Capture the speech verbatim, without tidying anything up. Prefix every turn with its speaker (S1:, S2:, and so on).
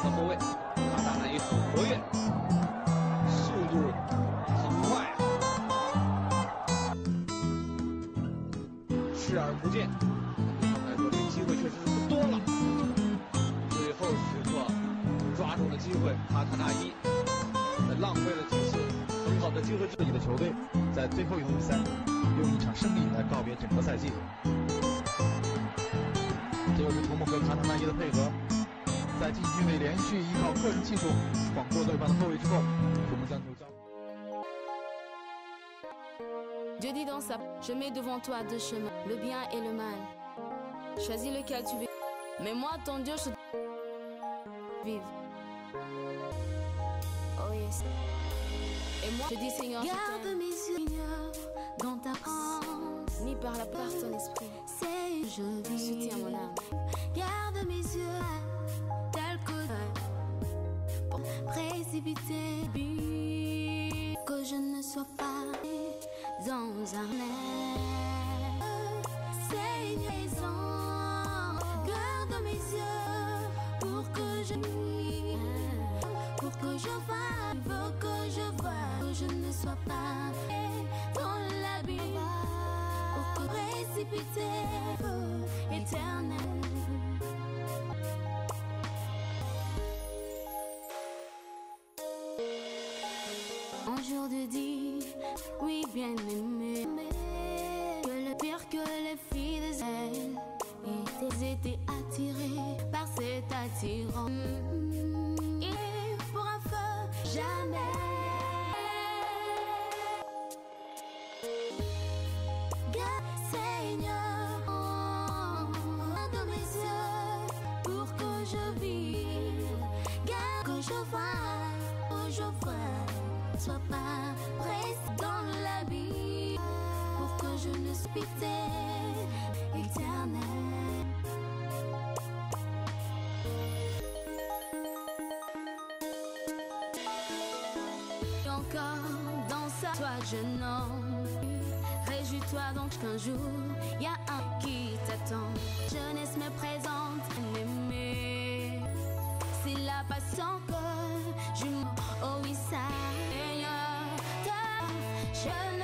S1: 的后卫，卡塔纳伊很活跃，速度很快，视而不见。来说，这机会确实是不多了。最后时刻抓住了机会，卡塔纳伊浪费了几次很好的机会。
S2: 自己的球队在最后一场比赛用一场胜利来告别整个赛季。这又是图姆和卡塔纳伊的配合，在禁区内连续依靠个人技术晃过对方的后卫之后，图姆将球交。
S3: Dieu dit dans sa, je mets devant toi deux chemins, le bien et le mal. Choisis lequel tu veux. Mais moi, ton Dieu, je vive. Oh yes. Et moi, je dis Seigneur, je
S4: garde mes yeux dans ta France,
S3: ni par la part ton esprit.
S4: C'est je vis.
S3: Soutiens mon âme.
S4: Garde mes yeux tel que pour précipiter, que je ne sois pas dans un air. Seigneur, garde mes yeux pour que je pour que je vois, pour que je vois, que je ne sois pas dans l'abîme, pour que précipiter feu éternel. Un jour de dire, oui bien aimé, que le pire que les filles de zèle étaient, étaient attirées par cet attirant. Et pour un feu, jamais. Garde, Seigneur, garde mes yeux pour que je vive, garde que je vois, que je vois, sois pas pressé dans l'abîme, pour que je ne sois pité éternel. Encore dans sa toi jeune homme, réjouis-toi donc qu'un jour y a un qui t'attend. Jeunesse me présente aimé, c'est la passion que je oh oui ça Seigneur, ta jeunesse.